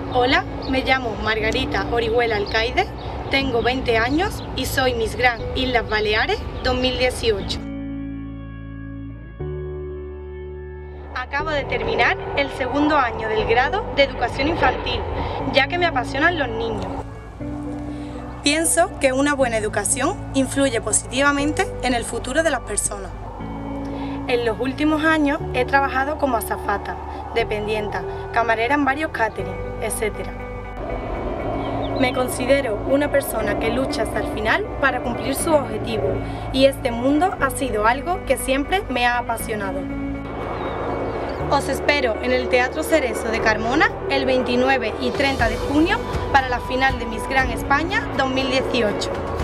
Hola, me llamo Margarita Orihuela Alcaide, tengo 20 años y soy Miss Grand Islas Baleares 2018. Acabo de terminar el segundo año del grado de Educación Infantil, ya que me apasionan los niños. Pienso que una buena educación influye positivamente en el futuro de las personas. En los últimos años he trabajado como azafata, dependienta, camarera en varios catering, etc. Me considero una persona que lucha hasta el final para cumplir sus objetivos y este mundo ha sido algo que siempre me ha apasionado. Os espero en el Teatro Cerezo de Carmona el 29 y 30 de junio para la final de Miss Grand España 2018.